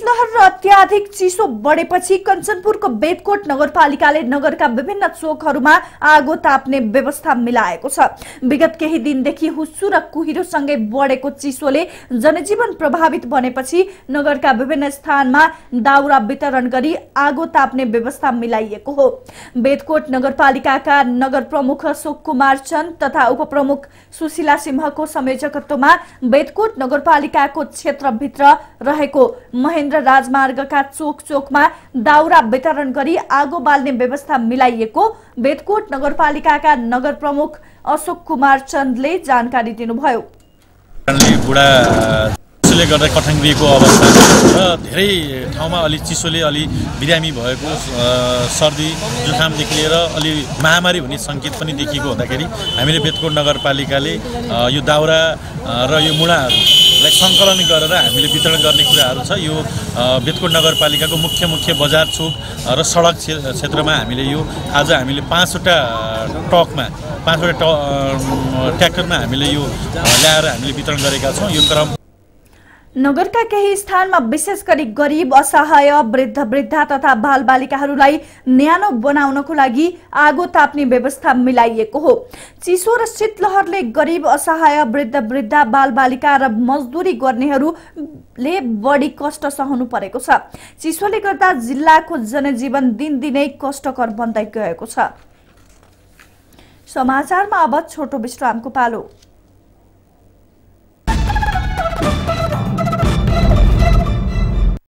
शीतलहर र अत्याधिक चिसो बढेपछि कञ्चनपुरको बेदकोट नगरपालिकाले नगरका विभिन्न चोकहरूमा आगो ताप्ने व्यवस्था मिलाएको छ। विगत केही दिनदेखि हुस्सु र कुहिरोसँगै बढेको चिसोले जनजीवन प्रभावित बनेपछि नगरका विभिन्न स्थानमा दाउरा वितरण गरी आगो ताप्ने व्यवस्था मिलाइएको हो। बेदकोट नगरपालिकाका नगर प्रमुख अशोक कुमार चन्द तथा उपप्रमुख सुशीला सिंहको संयोजकत्वमा बेदकोट नगरपालिकाको क्षेत्रभित्र रहेको महेन्द्र राजमार्गका चोक चोकमा दाउरा वितरण गरी आगो बाल्ने व्यवस्था मिलाइएको बेदकोट नगरपालिकाका नगर प्रमुख अशोक कुमार चन्दले जानकारी दिनुभयो। चिसोले गर्दा कठङ्गिएको अवस्था र धेरै ठाउँमा अलि चिसोले अलि बिरामी भएको सर्दी जुखामदेखि लिएर अलि महामारी हुने सङ्केत पनि देखिएको हुँदाखेरि हामीले बेदकोट नगरपालिकाले यो दाउरा र यो मुढाहरूलाई सङ्कलन गरेर हामीले वितरण गर्ने कुराहरू छ। यो बेदकोट नगरपालिकाको मुख्य बजार चोक र सडक क्षेत्रमा हामीले यो आज हामीले 5वटा ट्र्याक्टरमा हामीले यो ल्याएर हामीले वितरण गरेका छौँ। यो क्रम नगरका केही स्थानमा विशेष गरी गरिब असहाय वृद्धा तथा बालबालिकाहरूलाई न्यानो बनाउनको लागि आगो ताप्ने व्यवस्था मिलाइएको हो। चिसो र शीतलहरले गरिब असहाय वृद्धा बालबालिका र मजदुरी गर्नेहरूले बढी कष्ट सहनु परेको छ। चिसोले गर्दा जिल्लाको जनजीवन दिनदिनै कष्टकर बन्दै गएको छ। समाचारमा अब छोटो विश्रामको पालो।